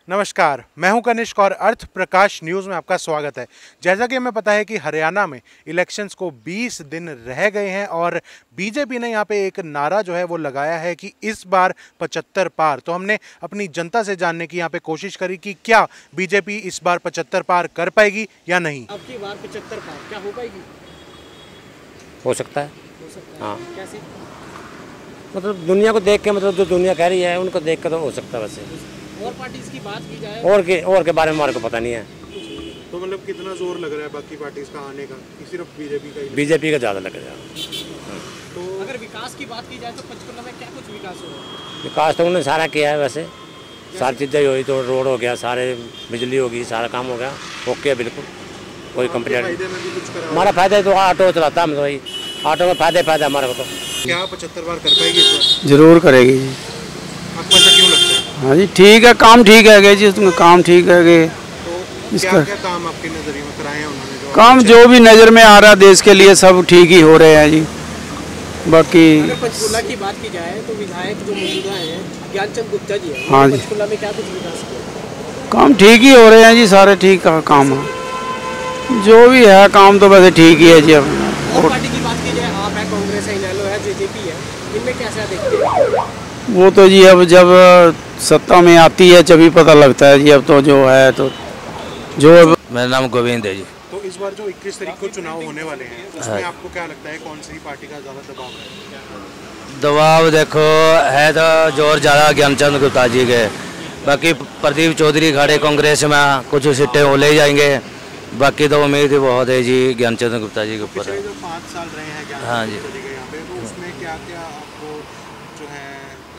नमस्कार, मैं हूं कनिष्क और अर्थ प्रकाश न्यूज़ में आपका स्वागत है। जैसा कि हमें पता है कि हरियाणा में इलेक्शंस को 20 दिन रह गए हैं और बीजेपी ने यहां पे एक नारा जो है वो लगाया है कि इस बार 75 पार। तो हमने अपनी जनता से जानने की यहां पे कोशिश करी कि क्या बीजेपी इस बार 75 पार कर पाएगी या नहीं। अब की बार 75 पार क्या हो पाएगी? हो सकता है। हाँ, कैसे? मतलब दुनिया को देख के, मतलब जो दुनिया कह रही है उनको देख कर तो हो सकता है। वैसे और पार्टीज की बात की जाए और के बारे में हमारे को पता नहीं है। तो मतलब कितना जोर लग रहा है बाकी पार्टीज का आने का, सिर्फ बीजेपी का ही? बीजेपी का ज़्यादा लगेगा। तो अगर विकास की बात की जाए तो पंचकुला में क्या कुछ विकास हो रहा है? विकास तो उन्होंने सारा किया है। वैसे सारी चीज़ें हुई, तो रोड हो गया, सारे बिजली होगी, सारा काम हो गया, ओके बिल्कुल, कोई कंप्लेंट। हमारा फायदा तो ऑटो चलाता है, वही ऑटो में फायदा हमारे को। तो क्या 75 बार कर पाएगी इस बार? जरूर करेगी जी। आपको ऐसा क्यों लगता है? हाँ जी, ठीक है, काम ठीक है जी, उसमें काम ठीक है कि तो क्या काम आपके नजरिए में कराए हैं उन्होंने? काम जो भी नज़र में आ रहा है देश के लिए सब ठीक ही हो रहे हैं जी। बाकी अगर पंचकुला की बात की जाए तो विधायक जो मौजूदा है ज्ञानचंद गुप्ता जी है, हाँ जी, पंचकुला में क्या कुछ विकास किया? काम ठीक ही हो रहे हैं जी, सारे ठीक का काम है, जो भी है काम तो वैसे ठीक ही है जी। अब और पार्टी की बात की जाए, आप है, कांग्रेस है, इनेलो है, जेजेपी है, इनमें कैसा देखते हैं? वो तो जी अब जब सत्ता में आती है तभी पता लगता है जी। अब तो जो है तो जो मेरा नाम गोविंद है जी। तो इस बार जो 21 तारीख को चुनाव होने वाले हैं उसमें आपको क्या लगता है कौन सी पार्टी का ज़्यादा दबाव है? दबाव देखो है तो जोर ज़्यादा ज्ञानचंद गुप्ता जी के। बाकी प्रदीप चौधरी खड़े कांग्रेस में, कुछ सीटें वो ले जाएंगे। बाकी तो उम्मीद ही बहुत है जी ज्ञानचंद गुप्ता जी के ऊपर। पिछले जो 5 साल रहे हैं ज्ञानचंद हाँ जी, गुप्ता जी के यहाँ पे, तो उसमें क्या क्या आपको जो है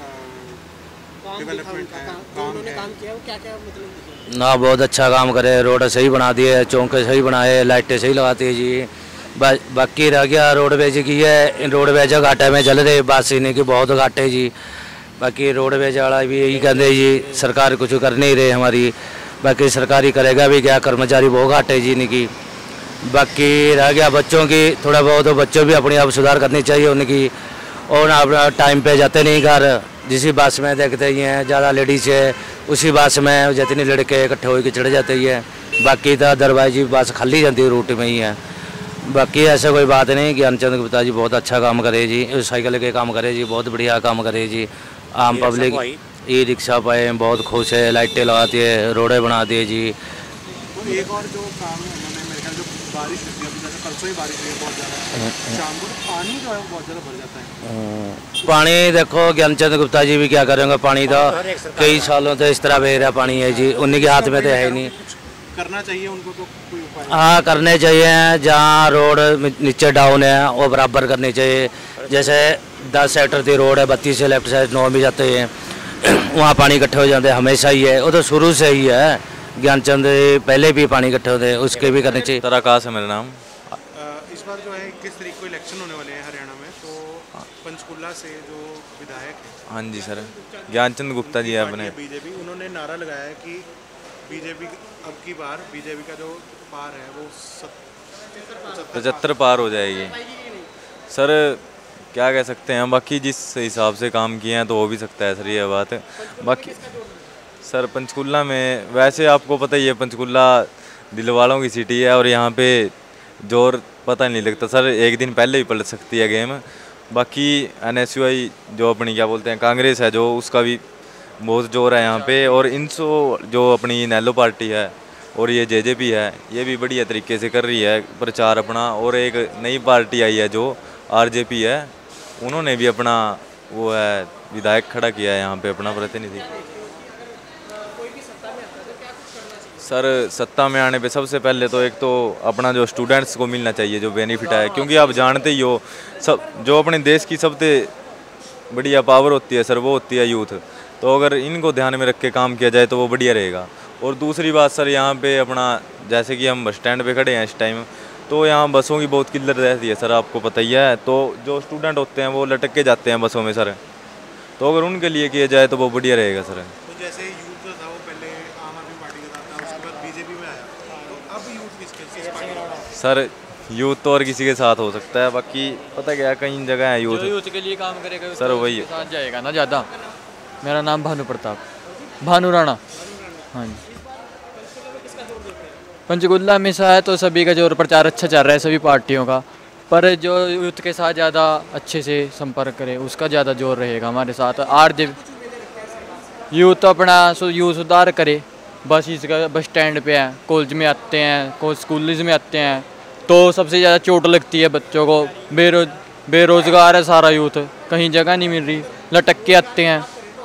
डेवलपमेंट है, उन्होंने काम किया वो क्या क्या मतलब ना बहुत अच्छा काम करे, रोड सही बना दिए, चौके सही बनाए, लाइटें सही लगाती है जी। बाकी रह गया रोडवेज की है, रोडवेज घाटे में चल रहे, बस इन्हीं की बहुत घाटे है जी। बाकी रोडवेज वाला भी यही कहते जी सरकार कुछ कर नहीं रहे हमारी। बाकी सरकारी करेगा भी क्या, कर्मचारी बहुत घाटे जी इनकी। बाकी रह गया बच्चों की, थोड़ा बहुत तो बच्चों भी अपनी आप सुधार करनी चाहिए उनकी। और अपना टाइम पे जाते नहीं घर, जिसी बस में देखते ही हैं ज़्यादा लेडीज है, उसी बस में जितने लड़के इकट्ठे होकर चढ़ जाते ही है। बाकी तो अदरवाइज जी बस खाली जाती है, रूट में ही है। बाकी ऐसा कोई बात नहीं। ज्ञानचंद गुप्ता जी बहुत अच्छा काम करे जी, साइकिल के काम करे जी, बहुत बढ़िया काम करे जी। आम पब्लिक ई रिक्शा पाए बहुत खुश है, लाइटें लगाती है, रोडें बना दिए जी। तो एक और जो काम है उन्होंने, मेरे ख्याल जो बारिश होती है, जैसे परसों ही बारिश हुई है बहुत ज़्यादा, शाम को पानी जो है वो बहुत ज़्यादा भर जाता है। पानी देखो ज्ञानचंद गुप्ता जी भी क्या करेंगे, पानी तो कई सालों से इस तरह बह रहा पानी है जी, उन्हीं के हाथ में तो है ही नहीं। करना चाहिए उनको तो कोई उपाय? हाँ करने चाहिए, जहाँ रोड नीचे डाउन है वो बराबर करनी चाहिए। जैसे 10 सेक्टर की रोड है, 32 से लेफ्ट साइड 9 भी जाते हैं, वहाँ पानी इकट्ठे हो जाते हैं हमेशा ही है, वो तो शुरू से ही है। ज्ञानचंद पहले भी पानी इकट्ठे होते हैं, उसके भी करनी चाहिए। तराकाश है मेरा नाम। इस बार जो है 21 तारीख को इलेक्शन होने वाले हैं हरियाणा में, तो पंचकुला से जो विधायक है, हाँ जी सर, ज्ञानचंद गुप्ता जी है अपने। बीजेपी, उन्होंने नारा लगाया है कि बीजेपी अब की बार बीजेपी का जो पार है वो 75 पार हो जाएगी। सर क्या कह सकते हैं, बाकी जिस हिसाब से काम किए हैं तो हो भी सकता है सर ये बात। बाकी सर पंचकुला में वैसे आपको पता ही है, पंचकुला दिल वालों की सिटी है और यहाँ पे जोर पता नहीं लगता सर, एक दिन पहले भी पलट सकती है गेम। बाकी NSUI जो अपनी क्या बोलते हैं कांग्रेस है, जो उसका भी बहुत जोर है यहाँ पे। और इनसो जो अपनी इनेलो पार्टी है और ये जेजेपी है, ये भी बढ़िया तरीके से कर रही है प्रचार अपना। और एक नई पार्टी आई है जो RJP है, उन्होंने भी अपना वो है विधायक खड़ा किया है यहाँ पे अपना प्रतिनिधि। सर सत्ता में आने पे सबसे पहले तो एक तो अपना जो स्टूडेंट्स को मिलना चाहिए जो बेनिफिट है, क्योंकि आप जानते ही हो सब जो अपने देश की सबसे बढ़िया पावर होती है सर, वो होती है यूथ। तो अगर इनको ध्यान में रख के काम किया जाए तो वो बढ़िया रहेगा। और दूसरी बात सर, यहाँ पे अपना जैसे कि हम बस स्टैंड पे खड़े हैं इस टाइम, तो यहाँ बसों की बहुत किल्लत रहती है सर, आपको पता ही है। तो जो स्टूडेंट होते हैं वो लटक के जाते हैं बसों में सर, तो अगर उनके लिए किया जाए तो वो बढ़िया रहेगा सर। तो जैसे यूथ जो था वो पहले आम आदमी पार्टी के साथ था, उसके बाद बीजेपी में आया, तो अब यूथ किस पार्टी का? सर यूथ तो और किसी के साथ हो सकता है, बाकी पता क्या कई जगह है यूथ के लिए काम करेगा सर, वही साथ जाएगा ना ज़्यादा। मेरा नाम भानु प्रताप, भानु राणा। हाँ जी। पंचकुला में सा है तो सभी का जोर प्रचार अच्छा चल रहा है सभी पार्टियों का, पर जो यूथ के साथ ज़्यादा अच्छे से संपर्क करे उसका ज़्यादा जोर रहेगा हमारे साथ। यूथ अपना यूथ सुधार करे, बस इसका बस स्टैंड पे है, कॉलेज में आते हैं, स्कूल्स में आते हैं तो सबसे ज़्यादा चोट लगती है बच्चों को। बेरोज़गार है सारा यूथ, कहीं जगह नहीं मिल रही, लटक के आते हैं।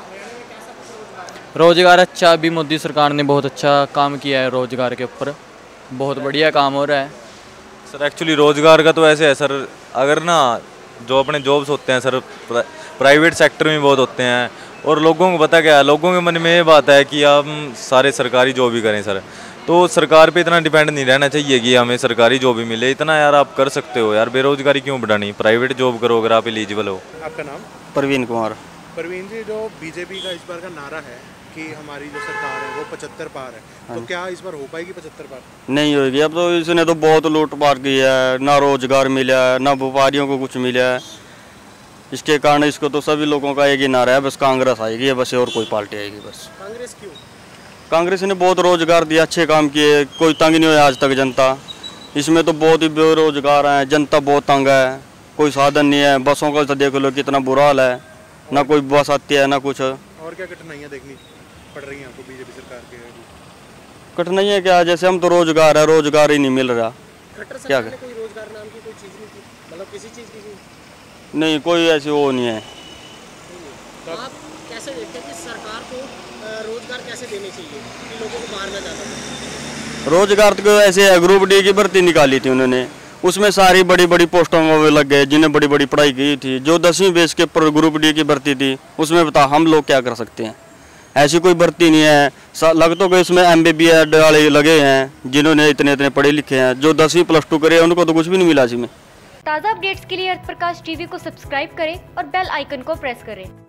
रोज़गार अच्छा, अभी मोदी सरकार ने बहुत अच्छा काम किया है रोज़गार के ऊपर, बहुत बढ़िया काम हो रहा है सर। एक्चुअली रोज़गार का तो ऐसे है सर, अगर ना जो अपने जॉब्स होते हैं सर प्राइवेट सेक्टर में बहुत होते हैं, और लोगों को पता क्या है, लोगों के मन में ये बात है कि हम सारे सरकारी जॉब ही करें सर। तो सरकार पे इतना डिपेंड नहीं रहना चाहिए कि हमें सरकारी जॉब ही मिले, इतना यार आप कर सकते हो यार, बेरोजगारी क्यों बढ़ानी, प्राइवेट जॉब करो अगर आप एलिजिबल हो। आपका नाम? प्रवीण कुमार। प्रवीण जी, जो बीजेपी का इस बार का नारा है कि हमारी जो सरकार है वो 75 पार है, तो क्या इस बार हो पाएगी 75 पार? नहीं होगी, अब तो इसने तो बहुत लूट पाट की है, ना रोजगार मिला है, ना व्यापारियों को कुछ मिला है। इसके कारण इसको तो सभी लोगों का एक ही नारा है, बस कांग्रेस आएगी बस, और कोई पार्टी आएगी बस। कांग्रेस क्यों? कांग्रेस ने बहुत रोजगार दिया, अच्छे काम किए, कोई तंग नहीं हुआ आज तक जनता। इसमें तो बहुत ही बेरोजगार हैं, जनता बहुत तंग है, कोई साधन नहीं है, बसों का तो देख लो कितना बुरा हाल है, ना कोई बस आती है ना कुछ। और क्या कठिनाइयाँ देखनी पड़ रही हैं आपको बीजेपी सरकार के? कठिनाइयाँ क्या, जैसे हम तो रोजगार है, रोजगार ही नहीं मिल रहा, क्या कोई रोजगार नाम की कोई चीज़ नहीं थी, मतलब किसी चीज़ की नहीं, कोई ऐसी वो नहीं है। आप कैसे देखते हैं कि सरकार को रोजगार कैसे देने चाहिए कि लोगों को बाहर न जाना पड़े? रोजगार तो ऐसे है, ग्रुप डी की भर्ती निकाली थी उन्होंने, उसमें सारी बड़ी बड़ी पोस्टों में लग गए जिन्हें बड़ी बड़ी पढ़ाई की थी। जो 10वीं बेस के ऊपर ग्रुप डी की भर्ती थी उसमें बता हम लोग क्या कर सकते हैं, ऐसी कोई भर्ती नहीं है। लग तो इसमें MBBS वाले लगे हैं जिन्होंने इतने पढ़े लिखे हैं, जो 10वीं +2 करे उनको तो कुछ भी नहीं मिला इसमें। ताज़ा अपडेट्स के लिए अर्थ प्रकाश टीवी को सब्सक्राइब करें और बेल आइकन को प्रेस करें।